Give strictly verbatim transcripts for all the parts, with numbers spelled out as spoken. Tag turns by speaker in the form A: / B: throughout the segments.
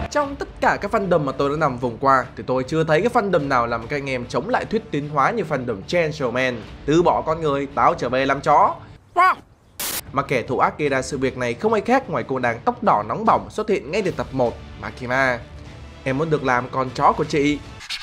A: Trong tất cả các fandom mà tôi đã nằm vùng qua thì tôi chưa thấy cái fandom nào làm các anh em chống lại thuyết tiến hóa như fandom Chainsaw Man. Từ bỏ con người, tao trở về làm chó. Mà kẻ thủ ác gây ra sự việc này không ai khác ngoài cô nàng tóc đỏ nóng bỏng xuất hiện ngay từ tập một, Makima. Em muốn được làm con chó của chị.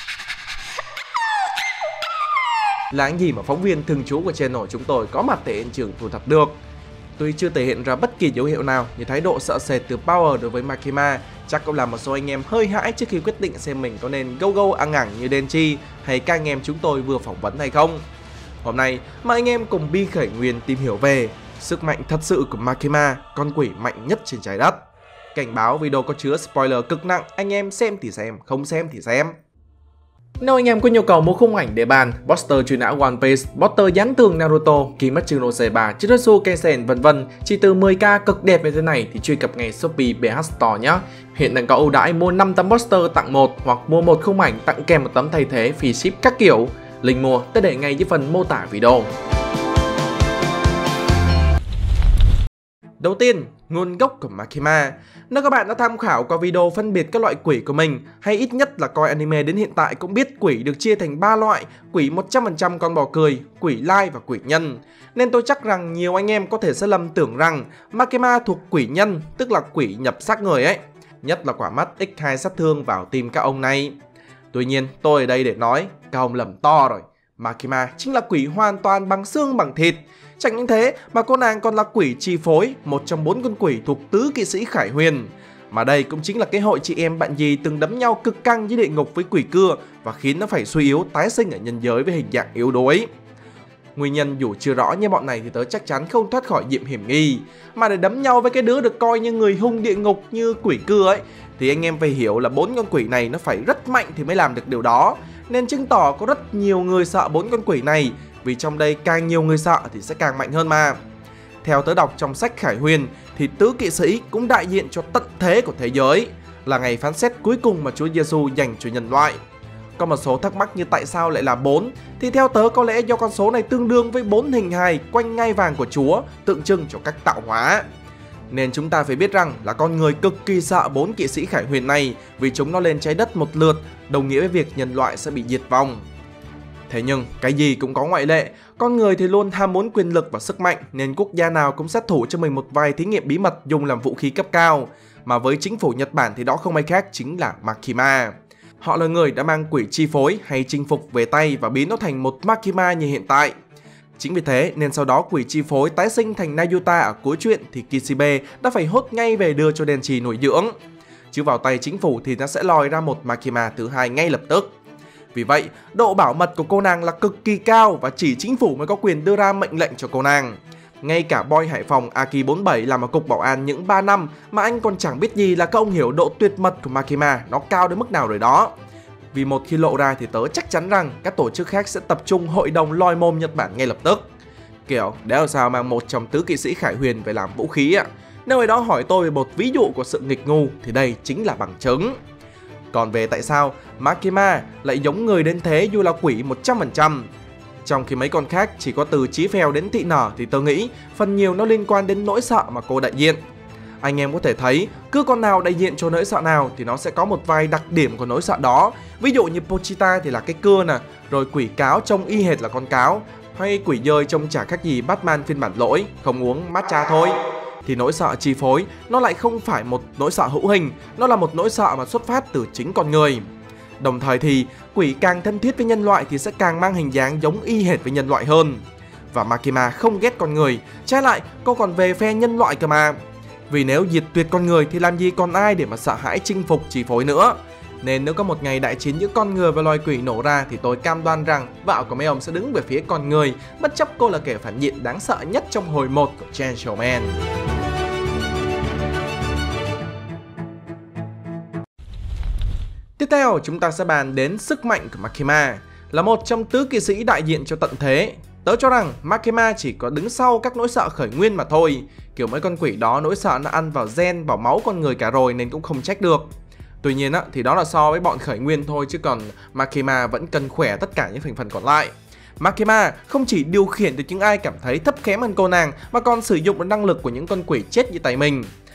A: Là gì mà phóng viên thường trú của channel chúng tôi có mặt tại hiện trường thu thập được. Tuy chưa thể hiện ra bất kỳ dấu hiệu nào như thái độ sợ sệt từ Power đối với Makima, chắc cũng làm một số anh em hơi hãi trước khi quyết định xem mình có nên go go ăn ẳng như Denji hay các anh em chúng tôi vừa phỏng vấn hay không. Hôm nay mời anh em cùng Bi Khởi Nguyên tìm hiểu về sức mạnh thật sự của Makima, con quỷ mạnh nhất trên trái đất. Cảnh báo video có chứa spoiler cực nặng, anh em xem thì xem, không xem thì xem. Nếu anh em có nhu cầu mua khung ảnh để bàn, poster truy nã One Piece, poster dán tường Naruto, Kimetsu no Yaiba, Jujutsu Kaisen vân vân chỉ từ mười k cực đẹp như thế này thì truy cập ngay Shopee bê hát Store nhé. Hiện đang có ưu đãi mua năm tấm poster tặng một hoặc mua một khung ảnh tặng kèm một tấm thay thế phí ship các kiểu. Link mua tôi để ngay dưới phần mô tả video. Đầu tiên, nguồn gốc của Makima. Nếu các bạn đã tham khảo qua video phân biệt các loại quỷ của mình, hay ít nhất là coi anime đến hiện tại cũng biết quỷ được chia thành ba loại: quỷ một trăm phần trăm con bò cười, quỷ lai và quỷ nhân. Nên tôi chắc rằng nhiều anh em có thể sẽ lầm tưởng rằng Makima thuộc quỷ nhân, tức là quỷ nhập xác người ấy. Nhất là quả mắt nhân hai sát thương vào tim các ông này. Tuy nhiên, tôi ở đây để nói, các ông lầm to rồi. Makima chính là quỷ hoàn toàn bằng xương bằng thịt. Chẳng những thế mà cô nàng còn là quỷ chi phối, một trong bốn con quỷ thuộc tứ kỵ sĩ Khải Huyền. Mà đây cũng chính là cái hội chị em bạn gì từng đấm nhau cực căng với địa ngục với quỷ cưa và khiến nó phải suy yếu tái sinh ở nhân giới với hình dạng yếu đuối. Nguyên nhân dù chưa rõ nhưng bọn này thì tớ chắc chắn không thoát khỏi diện hiểm nghi. Mà để đấm nhau với cái đứa được coi như người hung địa ngục như quỷ cưa ấy thì anh em phải hiểu là bốn con quỷ này nó phải rất mạnh thì mới làm được điều đó. Nên chứng tỏ có rất nhiều người sợ bốn con quỷ này, vì trong đây càng nhiều người sợ thì sẽ càng mạnh hơn mà. Theo tớ đọc trong sách Khải Huyền thì tứ kỵ sĩ cũng đại diện cho tận thế của thế giới, là ngày phán xét cuối cùng mà Chúa Giêsu dành cho nhân loại. Có một số thắc mắc như tại sao lại là bốn, thì theo tớ có lẽ do con số này tương đương với bốn hình hài quanh ngai vàng của Chúa, tượng trưng cho cách tạo hóa. Nên chúng ta phải biết rằng là con người cực kỳ sợ bốn kỵ sĩ Khải Huyền này, vì chúng nó lên trái đất một lượt, đồng nghĩa với việc nhân loại sẽ bị diệt vong. Thế nhưng cái gì cũng có ngoại lệ, con người thì luôn ham muốn quyền lực và sức mạnh, nên quốc gia nào cũng sát thủ cho mình một vài thí nghiệm bí mật dùng làm vũ khí cấp cao. Mà với chính phủ Nhật Bản thì đó không ai khác chính là Makima. Họ là người đã mang quỷ chi phối hay chinh phục về tay và biến nó thành một Makima như hiện tại. Chính vì thế nên sau đó quỷ chi phối tái sinh thành Nayuta ở cuối truyện thì Kishibe đã phải hốt ngay về đưa cho Denji nuôi dưỡng. Chứ vào tay chính phủ thì nó sẽ lòi ra một Makima thứ hai ngay lập tức. Vì vậy, độ bảo mật của cô nàng là cực kỳ cao và chỉ chính phủ mới có quyền đưa ra mệnh lệnh cho cô nàng. Ngay cả boy Hải Phòng Aki bốn mươi bảy làm ở cục bảo an những ba năm mà anh còn chẳng biết gì là các ông hiểu độ tuyệt mật của Makima nó cao đến mức nào rồi đó. Vì một khi lộ ra thì tớ chắc chắn rằng các tổ chức khác sẽ tập trung hội đồng lòi mồm Nhật Bản ngay lập tức. Kiểu, để làm sao mang một trong tứ kỵ sĩ Khải Huyền về làm vũ khí ạ? Nếu ai đó hỏi tôi về một ví dụ của sự nghịch ngu thì đây chính là bằng chứng. Còn về tại sao Makima lại giống người đến thế dù là quỷ một trăm phần trăm, trong khi mấy con khác chỉ có từ chí phèo đến thị nở, thì tôi nghĩ phần nhiều nó liên quan đến nỗi sợ mà cô đại diện. Anh em có thể thấy cứ con nào đại diện cho nỗi sợ nào thì nó sẽ có một vài đặc điểm của nỗi sợ đó. Ví dụ như Pochita thì là cái cưa nè, rồi quỷ cáo trông y hệt là con cáo, hay quỷ dơi trông chả khác gì Batman phiên bản lỗi, không uống matcha thôi. Thì nỗi sợ chi phối nó lại không phải một nỗi sợ hữu hình, nó là một nỗi sợ mà xuất phát từ chính con người. Đồng thời thì quỷ càng thân thiết với nhân loại thì sẽ càng mang hình dáng giống y hệt với nhân loại hơn. Và Makima không ghét con người, trái lại cô còn về phe nhân loại cơ mà. Vì nếu diệt tuyệt con người thì làm gì còn ai để mà sợ hãi chinh phục chi phối nữa. Nên nếu có một ngày đại chiến giữa con người và loài quỷ nổ ra thì tôi cam đoan rằng vợ của mấy ông sẽ đứng về phía con người, bất chấp cô là kẻ phản diện đáng sợ nhất trong hồi một của Chainsaw Man. Tiếp theo chúng ta sẽ bàn đến sức mạnh của Makima. Là một trong tứ kỵ sĩ đại diện cho tận thế, tớ cho rằng Makima chỉ có đứng sau các nỗi sợ khởi nguyên mà thôi. Kiểu mấy con quỷ đó nỗi sợ nó ăn vào gen, vào máu con người cả rồi nên cũng không trách được. Tuy nhiên á, thì đó là so với bọn khởi nguyên thôi, chứ còn Makima vẫn cần khỏe tất cả những thành phần còn lại. Makima không chỉ điều khiển được những ai cảm thấy thấp kém hơn cô nàng mà còn sử dụng được năng lực của những con quỷ chết như tay mình.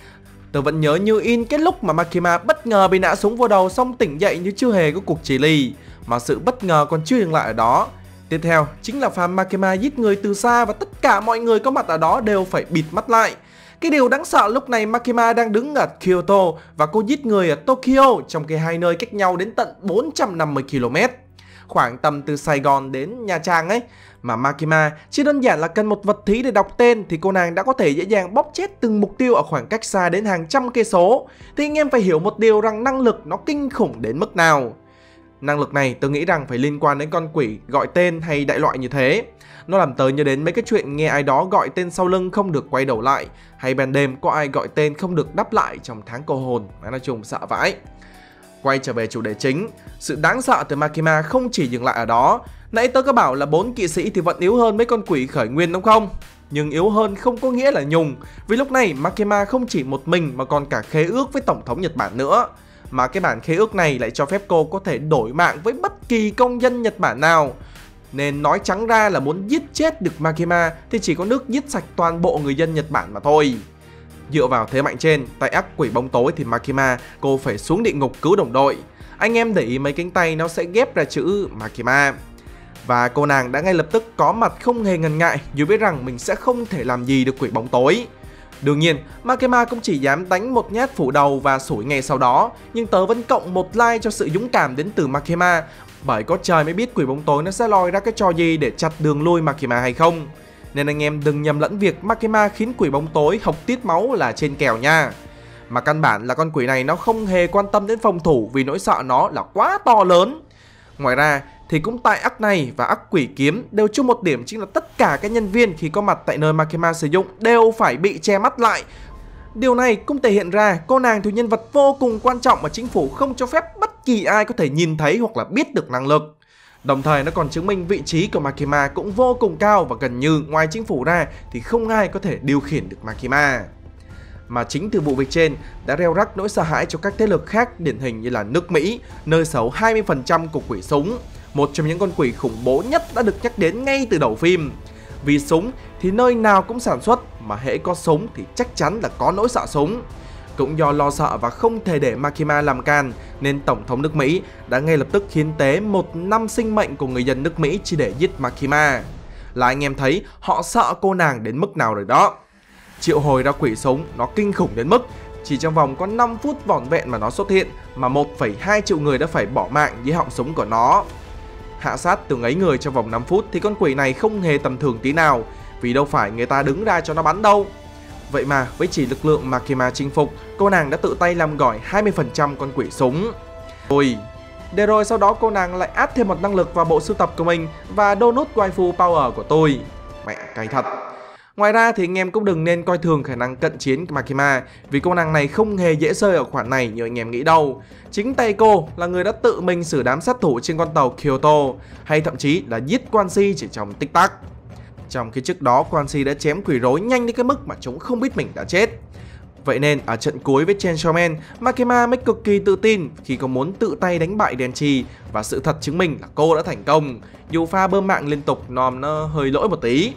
A: Tớ vẫn nhớ như in cái lúc mà Makima bất ngờ bị nã súng vào đầu xong tỉnh dậy như chưa hề có cuộc chỉ lì. Mà sự bất ngờ còn chưa dừng lại ở đó. Tiếp theo chính là pha Makima giết người từ xa và tất cả mọi người có mặt ở đó đều phải bịt mắt lại. Cái điều đáng sợ lúc này Makima đang đứng ở Kyoto và cô giết người ở Tokyo, trong khi hai nơi cách nhau đến tận bốn trăm năm mươi ki lô mét. Khoảng tầm từ Sài Gòn đến Nha Trang ấy. Mà Makima chỉ đơn giản là cần một vật thí để đọc tên thì cô nàng đã có thể dễ dàng bóp chết từng mục tiêu ở khoảng cách xa đến hàng trăm cây số. Thì anh em phải hiểu một điều rằng năng lực nó kinh khủng đến mức nào. Năng lực này tôi nghĩ rằng phải liên quan đến con quỷ gọi tên hay đại loại như thế. Nó làm tớ nhớ đến mấy cái chuyện nghe ai đó gọi tên sau lưng không được quay đầu lại, hay ban đêm có ai gọi tên không được đáp lại trong tháng cô hồn. Nói chung sợ vãi. Quay trở về chủ đề chính, sự đáng sợ từ Makima không chỉ dừng lại ở đó. Nãy tớ có bảo là bốn kỵ sĩ thì vẫn yếu hơn mấy con quỷ khởi nguyên đúng không? Nhưng yếu hơn không có nghĩa là nhùng. Vì lúc này Makima không chỉ một mình mà còn cả khế ước với Tổng thống Nhật Bản nữa. Mà cái bản khế ước này lại cho phép cô có thể đổi mạng với bất kỳ công dân Nhật Bản nào. Nên nói trắng ra là muốn giết chết được Makima thì chỉ có nước giết sạch toàn bộ người dân Nhật Bản mà thôi. Dựa vào thế mạnh trên, tay ác quỷ bóng tối thì Makima cô phải xuống địa ngục cứu đồng đội. Anh em để ý mấy cánh tay nó sẽ ghép ra chữ Makima. Và cô nàng đã ngay lập tức có mặt không hề ngần ngại dù biết rằng mình sẽ không thể làm gì được quỷ bóng tối. Đương nhiên, Makima cũng chỉ dám đánh một nhát phủ đầu và sủi ngay sau đó. Nhưng tớ vẫn cộng một like cho sự dũng cảm đến từ Makima. Bởi có trời mới biết quỷ bóng tối nó sẽ lòi ra cái trò gì để chặt đường lui Makima hay không. Nên anh em đừng nhầm lẫn việc Makima khiến quỷ bóng tối học tiết máu là trên kèo nha. Mà căn bản là con quỷ này nó không hề quan tâm đến phòng thủ vì nỗi sợ nó là quá to lớn. Ngoài ra thì cũng tại ác này và ác quỷ kiếm đều chung một điểm, chính là tất cả các nhân viên khi có mặt tại nơi Makima sử dụng đều phải bị che mắt lại. Điều này cũng thể hiện ra cô nàng thuộc nhân vật vô cùng quan trọng mà chính phủ không cho phép bất kỳ ai có thể nhìn thấy hoặc là biết được năng lực. Đồng thời nó còn chứng minh vị trí của Makima cũng vô cùng cao và gần như ngoài chính phủ ra thì không ai có thể điều khiển được Makima. Mà chính từ vụ việc trên đã gieo rắc nỗi sợ hãi cho các thế lực khác, điển hình như là nước Mỹ, nơi sở hữu hai mươi phần trăm của quỷ súng, một trong những con quỷ khủng bố nhất đã được nhắc đến ngay từ đầu phim. Vì súng thì nơi nào cũng sản xuất, mà hễ có súng thì chắc chắn là có nỗi sợ súng. Cũng do lo sợ và không thể để Makima làm can, nên Tổng thống nước Mỹ đã ngay lập tức hiến tế một năm sinh mệnh của người dân nước Mỹ chỉ để giết Makima. Là anh em thấy họ sợ cô nàng đến mức nào rồi đó. Triệu hồi ra quỷ súng nó kinh khủng đến mức chỉ trong vòng có năm phút vỏn vẹn mà nó xuất hiện mà một phẩy hai triệu người đã phải bỏ mạng dưới họng súng của nó. Hạ sát từng ấy người trong vòng năm phút thì con quỷ này không hề tầm thường tí nào, vì đâu phải người ta đứng ra cho nó bắn đâu. Vậy mà với chỉ lực lượng Makima chinh phục, cô nàng đã tự tay làm gỏi hai mươi phần trăm con quỷ súng. Ôi, để rồi sau đó cô nàng lại áp thêm một năng lực vào bộ sưu tập của mình và donut waifu power của tôi. Mẹ cay thật. Ngoài ra thì anh em cũng đừng nên coi thường khả năng cận chiến của Makima, vì cô nàng này không hề dễ rơi ở khoản này như anh em nghĩ đâu. Chính tay cô là người đã tự mình xử đám sát thủ trên con tàu Kyoto, hay thậm chí là giết Quan Si chỉ trong tích tắc. Trong khi trước đó Quan Si đã chém quỷ rối nhanh đến cái mức mà chúng không biết mình đã chết. Vậy nên ở trận cuối với Chainsaw Man, Makima mới cực kỳ tự tin khi có muốn tự tay đánh bại Denji, và sự thật chứng minh là cô đã thành công, dù pha bơm mạng liên tục nòm nó hơi lỗi một tí.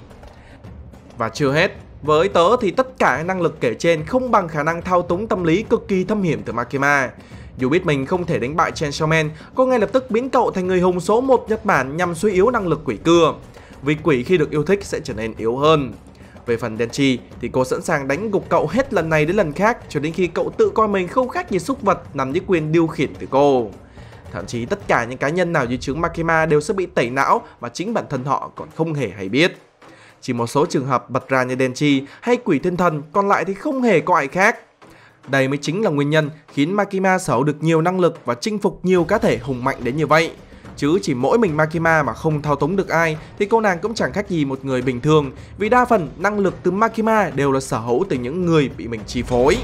A: Và chưa hết, với tớ thì tất cả năng lực kể trên không bằng khả năng thao túng tâm lý cực kỳ thâm hiểm từ Makima. Dù biết mình không thể đánh bại Chainsaw Man, cô ngay lập tức biến cậu thành người hùng số một Nhật Bản nhằm suy yếu năng lực quỷ cưa, vì quỷ khi được yêu thích sẽ trở nên yếu hơn. Về phần Denji thì cô sẵn sàng đánh gục cậu hết lần này đến lần khác cho đến khi cậu tự coi mình không khác gì súc vật nằm dưới quyền điều khiển từ cô. Thậm chí tất cả những cá nhân nào dưới trướng Makima đều sẽ bị tẩy não mà chính bản thân họ còn không hề hay biết. Chỉ một số trường hợp bật ra như Denji hay quỷ thiên thần, còn lại thì không hề có ai khác. Đây mới chính là nguyên nhân khiến Makima sở hữu được nhiều năng lực và chinh phục nhiều cá thể hùng mạnh đến như vậy. Chứ chỉ mỗi mình Makima mà không thao túng được ai thì cô nàng cũng chẳng khác gì một người bình thường, vì đa phần năng lực từ Makima đều là sở hữu từ những người bị mình chi phối.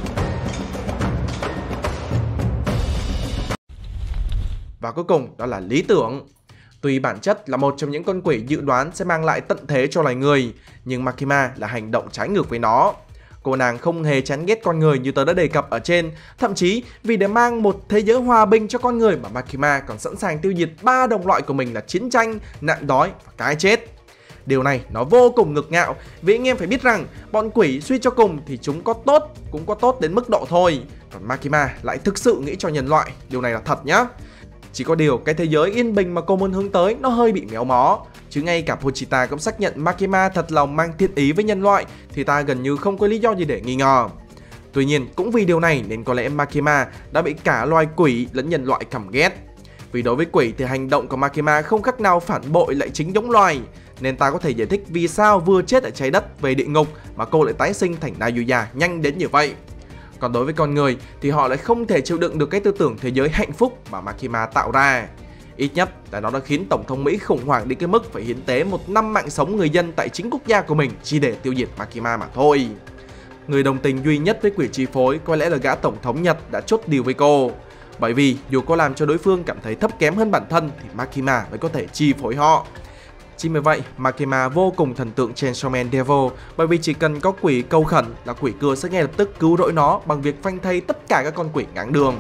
A: Và cuối cùng đó là lý tưởng. Tuy bản chất là một trong những con quỷ dự đoán sẽ mang lại tận thế cho loài người, nhưng Makima là hành động trái ngược với nó. Cô nàng không hề chán ghét con người như tớ đã đề cập ở trên. Thậm chí vì để mang một thế giới hòa bình cho con người mà Makima còn sẵn sàng tiêu diệt ba đồng loại của mình là chiến tranh, nạn đói và cái chết. Điều này nó vô cùng ngược ngạo, vì anh em phải biết rằng bọn quỷ suy cho cùng thì chúng có tốt, cũng có tốt đến mức độ thôi. Còn Makima lại thực sự nghĩ cho nhân loại, điều này là thật nhá. Chỉ có điều cái thế giới yên bình mà cô muốn hướng tới nó hơi bị méo mó. Chứ ngay cả Pochita cũng xác nhận Makima thật lòng mang thiện ý với nhân loại, thì ta gần như không có lý do gì để nghi ngờ. Tuy nhiên cũng vì điều này nên có lẽ Makima đã bị cả loài quỷ lẫn nhân loại căm ghét. Vì đối với quỷ thì hành động của Makima không khác nào phản bội lại chính giống loài, nên ta có thể giải thích vì sao vừa chết ở trái đất về địa ngục mà cô lại tái sinh thành Nayuya nhanh đến như vậy. Còn đối với con người thì họ lại không thể chịu đựng được cái tư tưởng thế giới hạnh phúc mà Makima tạo ra. Ít nhất là nó đã khiến Tổng thống Mỹ khủng hoảng đến cái mức phải hiến tế một năm mạng sống người dân tại chính quốc gia của mình chỉ để tiêu diệt Makima mà thôi. Người đồng tình duy nhất với quỷ chi phối có lẽ là gã Tổng thống Nhật đã chốt deal với cô. Bởi vì dù có làm cho đối phương cảm thấy thấp kém hơn bản thân thì Makima mới có thể chi phối họ. Chính vì vậy, Makima vô cùng thần tượng Chainsaw Man Devil, bởi vì chỉ cần có quỷ cầu khẩn là quỷ cưa sẽ ngay lập tức cứu rỗi nó bằng việc phanh thây tất cả các con quỷ ngáng đường.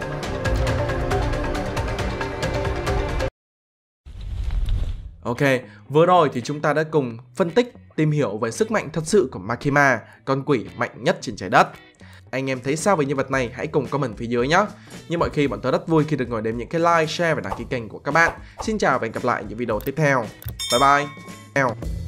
A: Ok, vừa rồi thì chúng ta đã cùng phân tích, tìm hiểu về sức mạnh thật sự của Makima, con quỷ mạnh nhất trên trái đất. Anh em thấy sao về nhân vật này? Hãy cùng comment phía dưới nhé. Như mọi khi, bọn tôi rất vui khi được ngồi đếm những cái like, share và đăng ký kênh của các bạn. Xin chào và hẹn gặp lại những video tiếp theo. Bye bye.